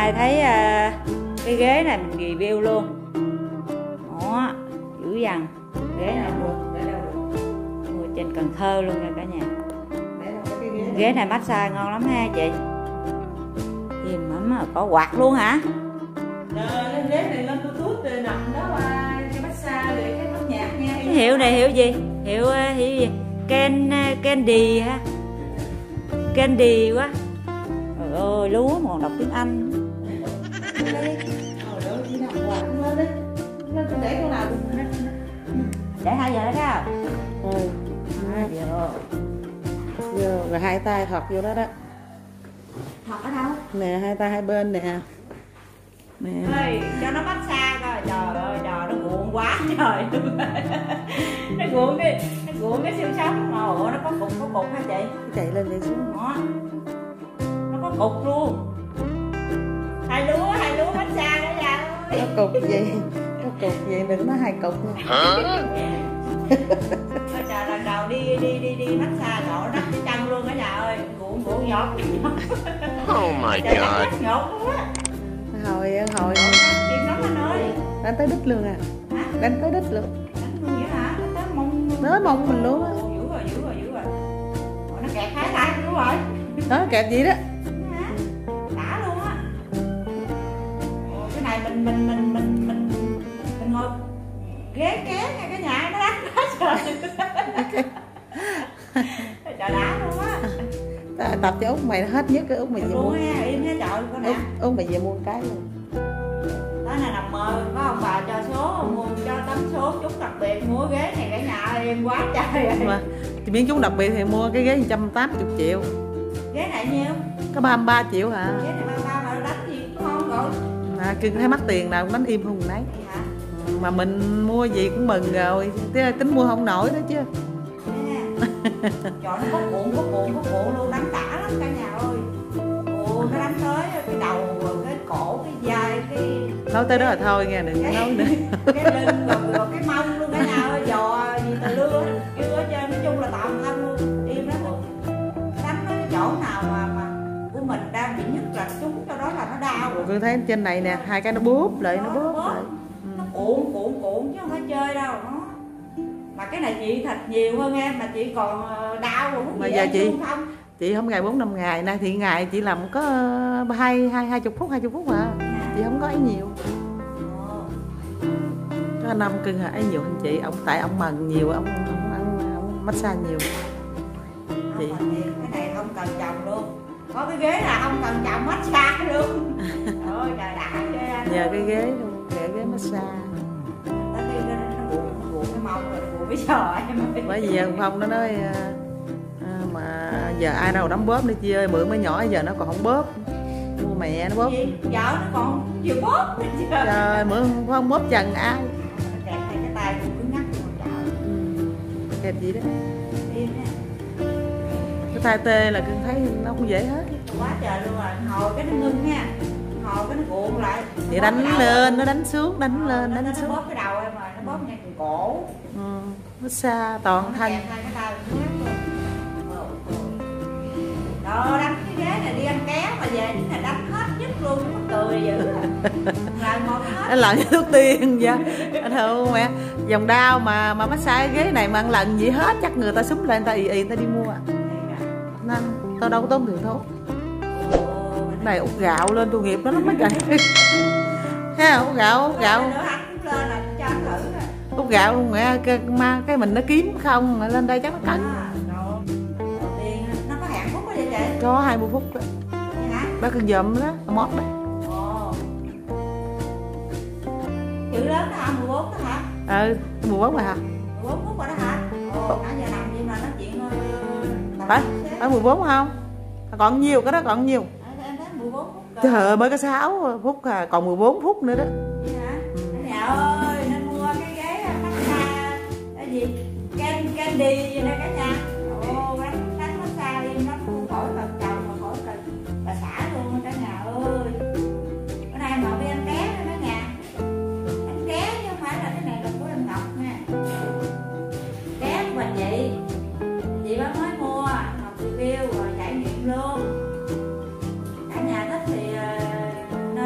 nay thấy cái ghế này mình review luôn. Đó, dữ dằn. Ghế này mua trên Cần Thơ luôn nha cả nhà. Ghế này massage ngon lắm ha chị. Im lắm, có quạt luôn hả? Lên ghế này lên Bluetooth rồi nằm đó qua cái massage rồi cái bấm nhạc nha. Cái hiệu này hiệu gì? Hiệu gì? Candy hả? Candy quá. Trời ơi, lúa mà còn đọc tiếng Anh. Để con nào Để 2 giờ đó sao? ừ. 2 giờ. Vô, rồi hai tay thọt vô đó đó. Thọt ở đâu? Nè, hai tay hai bên nè. Nè. Ê, cho nó massage coi. Trời ơi, trời, nó cuộn quá trời. Nó cuộn cái xương sống. Ồ, nó có cục hả chị? Chạy lên chạy xuống. Đó. Nó có cục luôn. Hai lúa massage đó nha. Có cục gì? Có cục gì đừng nói hai cục nha. Trời, lần đầu đi massage nọ đắp cái chân luôn cả nhà ơi. Cuộn nhọt. Oh my god. Nhọt luôn á. Hồi Chim lắm anh ơi. đánh tới đít luôn à. Hả? Đánh tới đít luôn. Đánh luôn vậy hả? Nó tới mông. Tới mông mình luôn á. Dữ rồi. Ủa, nó kẹt hai tay luôn rồi. Đó kẹp gì đó. Hả? Đã luôn á. Ủa, cái này mình ngồi ghế ké nha cả nhà, nó đánh quá trời. Trời đã luôn á. Tập cho Út mày hết nhất cái Út mày về mua. Ha, im hết trời con nè. Út mày về mua cái luôn. Đó là nằm mơ có ông bà cho số mua cho tấm số chút đặc biệt mua ghế này cả nhà em quá trời ơi. Mà thì miếng chúng đặc biệt thì mua cái ghế 180 triệu. Ghế này nhiêu? Có 33 triệu hả? Ghế này 33 mà đánh gì cũng không rồi. Cưng thấy mắc tiền nào cũng đánh im hùng nấy. Hả? Mà mình mua gì cũng mừng rồi, tính mua không nổi đó chứ. Trời, nó có cuộn luôn, đánh đã lắm cả nhà ơi. Ồ, nó đánh tới cái đầu, cái cổ, cái vai, cái Nói tới đó là thôi nghe, đừng nói nữa. cái lưng rồi cái mông luôn cả nhà ơi, giò gì từ lưa chưa hết trơn, nói chung là toàn thân luôn. Im lắm luôn. Đánh nó cái chỗ nào mà của mình đang bị nhức là trúng cho đó là nó đau rồi. Tôi thấy trên này nè, hai cái nó bóp lại, nó bóp lại. Nó cuộn chứ không phải chơi đâu nó. Mà cái này chị thịt nhiều hơn em mà chị còn đau rồi. Mà giờ chị không ngày 4-5 ngày nay thì ngày chị làm có 20 phút mà chị không có ấy nhiều. Có anh Năm cưng ấy nhiều hơn chị, tại ông mần nhiều, ông massage nhiều. Chị cái này không cần chồng luôn, có cái ghế là không cần chồng massage luôn. Ôi trời đã ghê. Nhờ cái ghế luôn, ghế massage. Tới khi nó buồn cái mông rồi buồn cái sò em. Bởi vì Phong nó nói mà giờ ai đâu đấm bóp nữa chị ơi, mượn mấy nhỏ giờ nó còn không bóp, mua mẹ nó bóp. Vợ nó còn chưa bóp. Trời mượn không bóp trần ai. Kẹp cái tay cũng cứ ngắt luôn. Kẹp gì đó. Cái tay tê là cưng thấy nó không dễ hết. Quá trời luôn rồi, hồi cái nó ngưng nha, hồi cái nó cuộn lại. Thì đánh lên, nó đánh xuống, đánh lên, đánh xuống. Nó bóp cái đầu em rồi, nó bóp ngay cổ. Massage toàn thân. Đó, đánh cái ghế này đi ăn ké mà về cái này đánh hết nhất luôn, mắc cười dữ. Lại một hết. Anh lần thuốc tiên vậy. Anh thưa mẹ, dòng đau mà massage ghế này mà ăn lần gì hết chắc người ta súng lên, người ta người ta đi mua. Nên tao đâu có tốn tiền thuốc. Này út gạo lên tôi nghiệp nó lắm mấy trời. Ha, út gạo. Út gạo luôn mẹ, cái mình nó kiếm không mà lên đây chắc nó cắn. Nó có hẹn phút đó vậy chị? Có 20 phút đó. Bác cần dùm đó, mót đó. Chữ lớn đó hả? 14 đó hả? 14 rồi hả? 14 phút rồi đó hả? Nãy giờ nằm gì mà nói chuyện phải 14 không? Còn nhiều, cái đó còn nhiều. Em thấy 14 phút. Trời ơi, mới có 6 phút à, còn 14 phút nữa đó. Vậy hả? Nhà ơi, nên mua cái ghế massage cái gì? Candy gì nè cả nhà. Ồ, đánh massage đi, nó không khỏi cần chồng mà khỏi cần bà xã luôn cả nhà ơi. Bữa nay mà đi ăn ké đó cả nhà. Ăn ké chứ không phải là cái này là của em Ngọc nha. Ké của bà chị bác mới mua, Ngọc review rồi trải nghiệm luôn. Cả nhà thích thì nên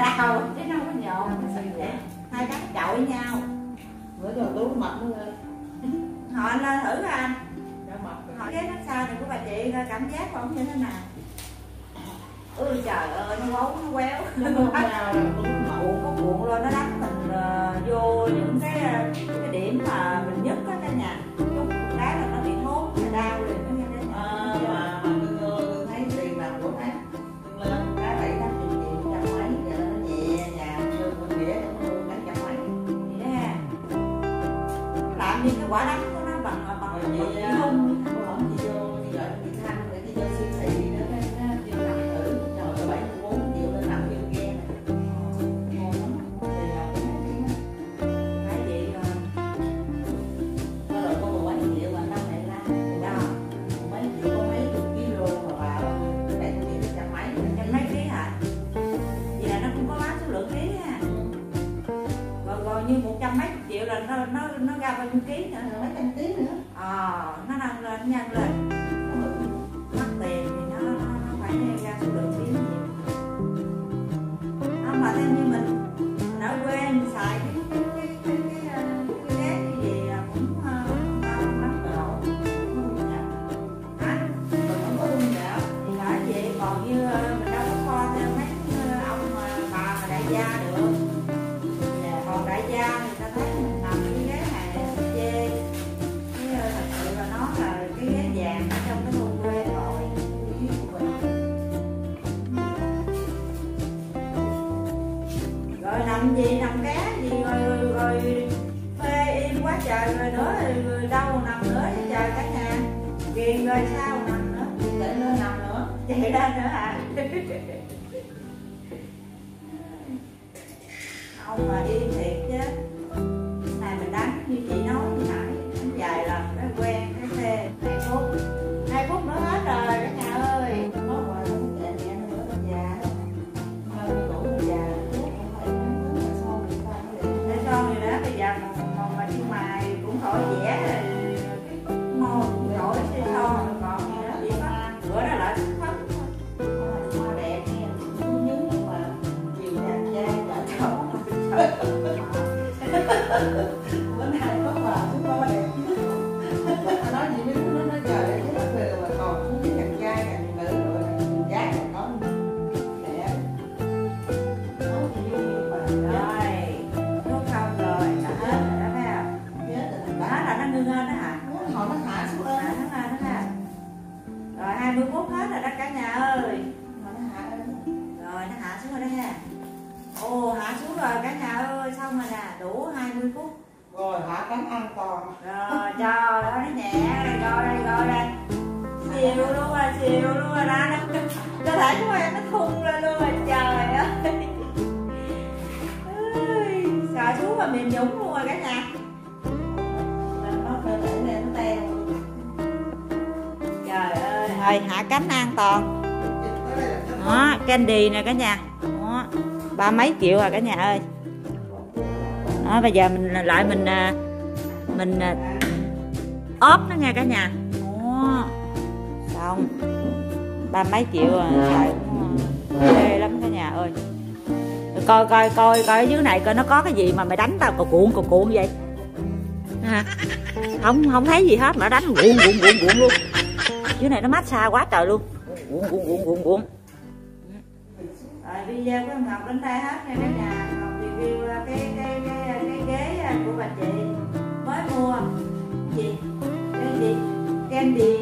đau chứ đâu có nhộn. Hai cái chọi với nhau. Bữa giờ Tú mập nữa ơi. Họ lên thử coi anh. Đã mập rồi. Hỏi cái massage này của bà chị coi cảm giác của ông như thế nào. Ôi trời ơi, nó bấu nó quéo. Nó không nào là Tú mập. Cuộn có cuộn lên nó đánh mình vô những cái điểm mà mình nhất á cả nhà. Chút một cái là nó bị thốt, nó đau liền đó nha cả nhà. Mà tôi thấy tiền nào của tháng lên cái 7-8 triệu trăm mấy giờ nó nhẹ nhàng như mình nghĩa nó luôn cả trăm mấy. Vậy đó ha. Làm như cái quả đắng của nó bằng Vậy hung. không chị vô chị gọi chị Thanh để chị vô siêu thị nữa nó chị nằm thử trời ơi 74 triệu lên nằm vô ghe này ngon lắm thì là cái này Phải vậy rồi. nó rồi có mấy triệu mà năm này la Đó. mấy triệu có mấy chục kilo mà vào cái này tôi nghĩ trăm mấy Trăm mấy ký hả? Vậy là nó cũng có bán số lượng ký ha. Rồi như 100 mấy chục triệu là nó ra bao nhiêu ký nữa? mấy trăm ký nữa Nó nâng lên, nó nhân lên. Mắc tiền thì nó phải ra số lượng ký nhiều. Mà theo như mình ở quê mình xài cái ghế như vậy là cũng mắc độ. Hả? không có luôn nào Thì phải vậy, còn như mình đâu có kho theo mấy ông bà mà đại gia được. Còn đại gia thì ta thấy mình nằm cái ghế này chê. Thật sự là nó là cái ghế vàng ở trong cái thôn quê rồi. Rồi nằm gì nằm cá gì rồi phê im quá trời rồi nữa rồi đâu nằm nữa trời cả nhà. Ghiền rồi sao nằm nữa. để nó nằm nữa Chạy lên nữa hả? Ông mà im thiệt chứ. Này mình đánh như chị nói như nãy, đánh vài lần cái quen cái phê 2 phút. 2 phút nữa hết rồi cả nhà ơi. nó gọi nó chạy nhẹ nữa nó già hơi tuổi nó già thuốc không phải nó son người ta nó Để son gì đó bây giờ mà đi mài cũng khỏi vẽ rồi cái môi khỏi cái son còn gì đó chỉ có bữa đó lại phấn thôi. hoa đẹp nha nhúng nhưng mà chiều đẹp trai đã chó bữa nay có bà chúng tôi đẹp nói gì với nó nói trời chứ nó về mà còn cũng biết thằng trai thằng nữ rồi thằng gái còn có đẹp nói gì vui nhưng mà Rồi, thuốc không rồi, đã hết rồi đó thấy không? chết rồi thằng Đó bá là nó ngưng lên đó hả? họ nó thả xuống ơn Nó ha. Rồi 20 phút hết rồi đó cả nhà ơi. mà nó thả ơn Rồi nó hạ xuống rồi đó ha. Ồ hạ xuống rồi cả nhà ơi, xong rồi nè, đủ 20 phút. rồi thả cánh an toàn Rồi trời ơi nó nhẹ rồi đây. Chiều luôn rồi đó. Cơ thể của em nó thun lên luôn rồi trời ơi. Sợ xuống mà mềm nhũng luôn rồi cả nhà. nó cơ thể này nó teo Trời ơi, thôi hạ cánh an toàn. Đó, candy nè cả nhà. Đó, 30 mấy triệu à cả nhà ơi. Đó, bây giờ mình lại mình ốp nó nha cả nhà. Đó, xong 30 mấy triệu à, xài cũng ghê lắm cả nhà ơi. Rồi coi ở dưới này coi nó có cái gì mà mày đánh tao cuộn vậy hả? Không thấy gì hết mà nó đánh cuộn luôn. Dưới này nó massage quá trời luôn. Cuộn. Rồi video của ông Ngọc đến đây hết nha cả nhà. Ngọc review cái ghế của bà chị mới mua gì? Cái gì? Candy